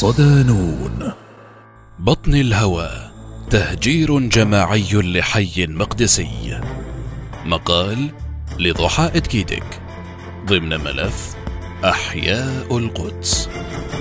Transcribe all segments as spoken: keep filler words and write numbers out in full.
صدانون. بطن الهوى، تهجير جماعي لحي مقدسي. مقال لضحى إدكيدك ضمن ملف أحياء القدس.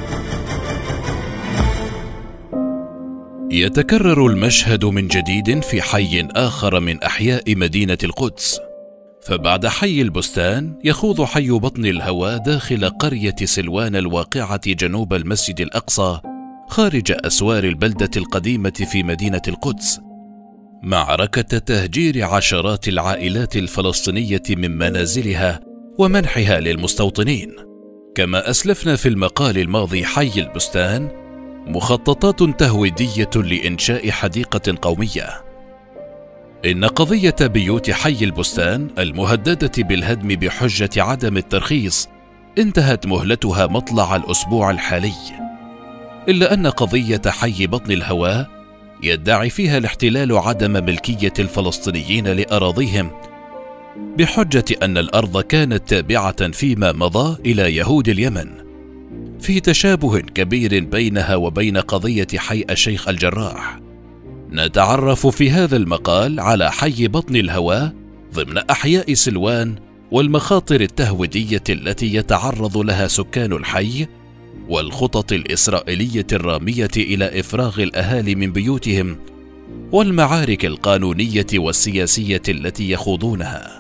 يتكرر المشهد من جديد في حي آخر من أحياء مدينة القدس، فبعد حي البستان يخوض حي بطن الهوى داخل قرية سلوان الواقعة جنوب المسجد الأقصى خارج أسوار البلدة القديمة في مدينة القدس معركة تهجير عشرات العائلات الفلسطينية من منازلها ومنحها للمستوطنين. كما أسلفنا في المقال الماضي، حي البستان مخططات تهويدية لإنشاء حديقة قومية. إن قضية بيوت حي البستان المهددة بالهدم بحجة عدم الترخيص انتهت مهلتها مطلع الأسبوع الحالي، إلا أن قضية حي بطن الهوى يدعي فيها الاحتلال عدم ملكية الفلسطينيين لأراضيهم بحجة أن الأرض كانت تابعة فيما مضى إلى يهود اليمن، في تشابه كبير بينها وبين قضية حي الشيخ الجراح. نتعرف في هذا المقال على حي بطن الهوى ضمن أحياء سلوان والمخاطر التهويدية التي يتعرض لها سكان الحي، والخطط الإسرائيلية الرامية إلى إفراغ الأهالي من بيوتهم، والمعارك القانونية والسياسية التي يخوضونها.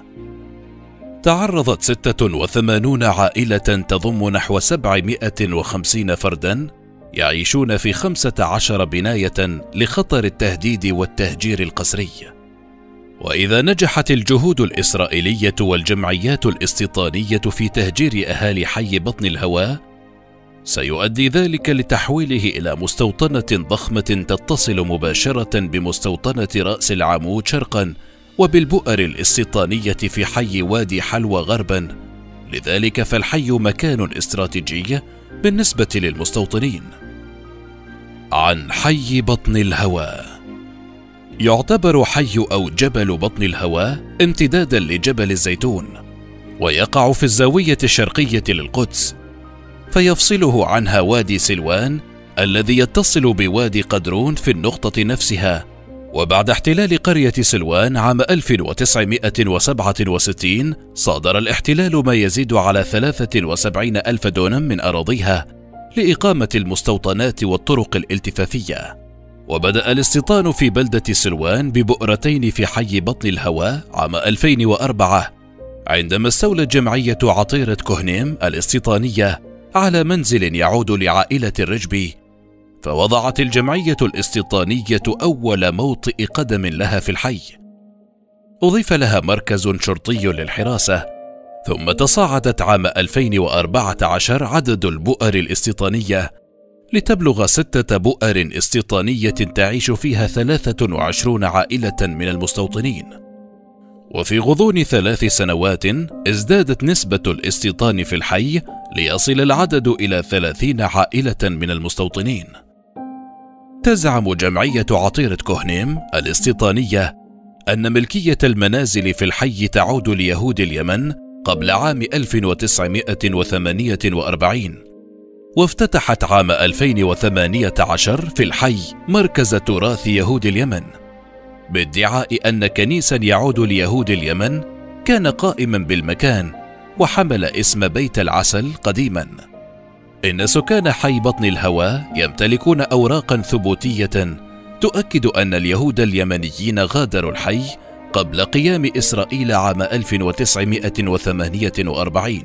تعرضت ستة وثمانين عائلة تضم نحو سبعمائة وخمسين فردا يعيشون في خمسة عشر بناية لخطر التهديد والتهجير القسري. وإذا نجحت الجهود الإسرائيلية والجمعيات الاستيطانية في تهجير أهالي حي بطن الهوى، سيؤدي ذلك لتحويله إلى مستوطنة ضخمة تتصل مباشرة بمستوطنة رأس العمود شرقا وبالبؤر الاستيطانية في حي وادي حلوى غربا. لذلك فالحي مكان استراتيجي بالنسبة للمستوطنين. عن حي بطن الهوى. يعتبر حي أو جبل بطن الهوى امتدادا لجبل الزيتون، ويقع في الزاوية الشرقية للقدس، فيفصله عنها وادي سلوان الذي يتصل بوادي قدرون في النقطة نفسها. وبعد احتلال قرية سلوان عام ألف وتسعمائة وسبعة وستين صادر الاحتلال ما يزيد على ثلاثة وسبعين ألف دونم من أراضيها لإقامة المستوطنات والطرق الالتفافية. وبدأ الاستيطان في بلدة سلوان ببؤرتين في حي بطن الهوى عام ألفين وأربعة، عندما استولت جمعية عطيرة كهنيم الاستيطانية على منزل يعود لعائلة الرجبي، فوضعت الجمعية الاستيطانية أول موطئ قدم لها في الحي. أضيف لها مركز شرطي للحراسة، ثم تصاعدت عام ألفين وأربعة عشر عدد البؤر الاستيطانية لتبلغ ستة بؤر استيطانية تعيش فيها ثلاثة وعشرين عائلة من المستوطنين. وفي غضون ثلاث سنوات ازدادت نسبة الاستيطان في الحي ليصل العدد إلى ثلاثين عائلة من المستوطنين. تزعم جمعية عطيرة كهنيم الاستيطانية أن ملكية المنازل في الحي تعود ليهود اليمن قبل عام ألف وتسعمائة وثمانية وأربعين، وافتتحت عام ألفين وثمانية عشر في الحي مركز تراث يهود اليمن، بادعاء أن كنيسا يعود ليهود اليمن كان قائما بالمكان وحمل اسم بيت العسل قديما. إن سكان حي بطن الهوى يمتلكون أوراقا ثبوتية تؤكد أن اليهود اليمنيين غادروا الحي قبل قيام إسرائيل عام ألف وتسعمائة وثمانية وأربعين،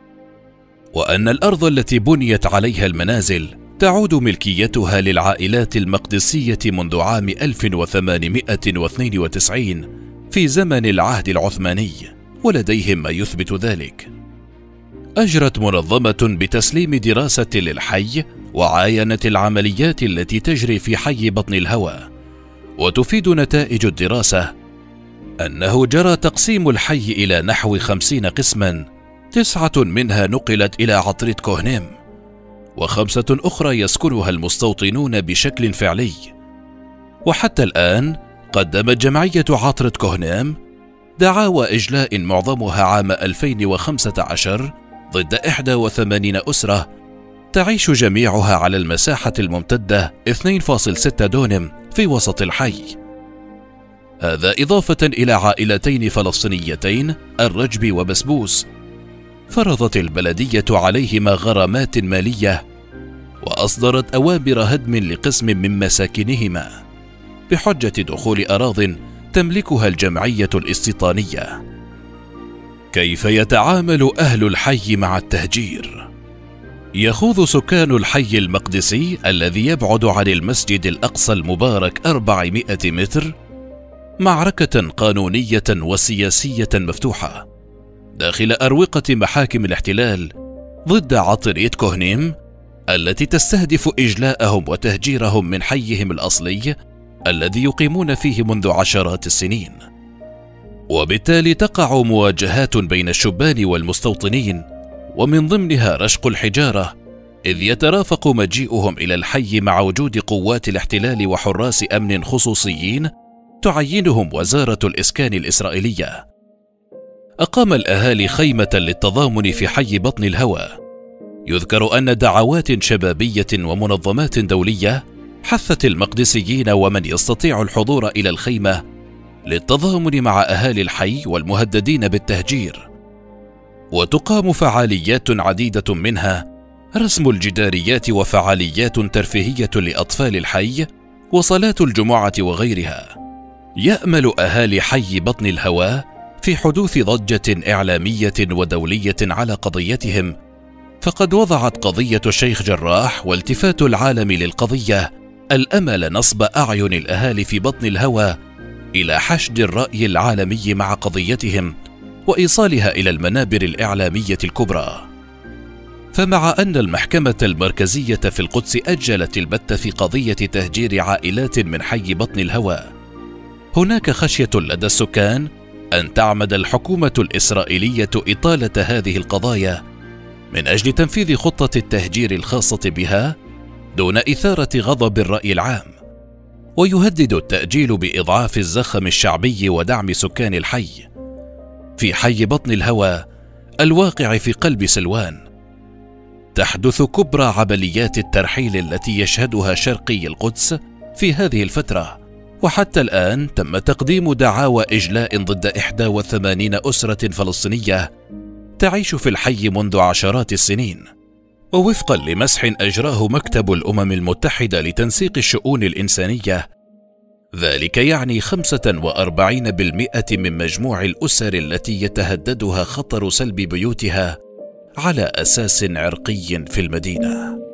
وأن الأرض التي بنيت عليها المنازل تعود ملكيتها للعائلات المقدسية منذ عام ألف وثمانمائة واثنين وتسعين في زمن العهد العثماني، ولديهم ما يثبت ذلك. أجرت منظمة بتسليم دراسة للحي وعاينت العمليات التي تجري في حي بطن الهوى، وتفيد نتائج الدراسة أنه جرى تقسيم الحي إلى نحو خمسين قسما، تسعة منها نقلت إلى عطرة كهنيم، وخمسة أخرى يسكنها المستوطنون بشكل فعلي. وحتى الآن قدمت جمعية عطرة كهنيم دعاوى إجلاء معظمها عام ألفين وخمسة عشر ضد إحدى وثمانين أسرة تعيش جميعها على المساحة الممتدة اثنين فاصلة ستة دونم في وسط الحي، هذا إضافة إلى عائلتين فلسطينيتين الرجبي وبسبوس فرضت البلدية عليهما غرامات مالية وأصدرت أوامر هدم لقسم من مساكنهما بحجة دخول أراضٍ تملكها الجمعية الاستيطانية. كيف يتعامل أهل الحي مع التهجير؟ يخوض سكان الحي المقدسي الذي يبعد عن المسجد الأقصى المبارك أربعمائة متر معركة قانونية وسياسية مفتوحة داخل أروقة محاكم الاحتلال ضد عطرية كوهنيم التي تستهدف إجلاءهم وتهجيرهم من حيهم الأصلي الذي يقيمون فيه منذ عشرات السنين. وبالتالي تقع مواجهات بين الشبان والمستوطنين ومن ضمنها رشق الحجارة، إذ يترافق مجيئهم إلى الحي مع وجود قوات الاحتلال وحراس أمن خصوصيين تعينهم وزارة الإسكان الإسرائيلية. أقام الأهالي خيمة للتضامن في حي بطن الهوى. يذكر أن دعوات شبابية ومنظمات دولية حثت المقدسيين ومن يستطيع الحضور إلى الخيمة للتضامن مع أهالي الحي والمهددين بالتهجير، وتقام فعاليات عديدة منها رسم الجداريات وفعاليات ترفيهية لأطفال الحي وصلاة الجمعة وغيرها. يأمل أهالي حي بطن الهوى في حدوث ضجة إعلامية ودولية على قضيتهم، فقد وضعت قضية الشيخ جراح والتفات العالم للقضية الأمل نصب أعين الأهالي في بطن الهوى إلى حشد الرأي العالمي مع قضيتهم وإيصالها إلى المنابر الإعلامية الكبرى. فمع أن المحكمة المركزية في القدس أجلت البت في قضية تهجير عائلات من حي بطن الهوى، هناك خشية لدى السكان أن تعمد الحكومة الإسرائيلية إطالة هذه القضايا من أجل تنفيذ خطة التهجير الخاصة بها دون إثارة غضب الرأي العام، ويهدد التأجيل بإضعاف الزخم الشعبي ودعم سكان الحي. في حي بطن الهوى الواقع في قلب سلوان تحدث كبرى عمليات الترحيل التي يشهدها شرقي القدس في هذه الفترة، وحتى الآن تم تقديم دعاوى إجلاء ضد إحدى وثمانين أسرة فلسطينية تعيش في الحي منذ عشرات السنين. ووفقا لمسح أجراه مكتب الأمم المتحدة لتنسيق الشؤون الإنسانية، ذلك يعني خمسة وأربعين بالمئة من مجموع الأسر التي يتهددها خطر سلب بيوتها على أساس عرقي في المدينة.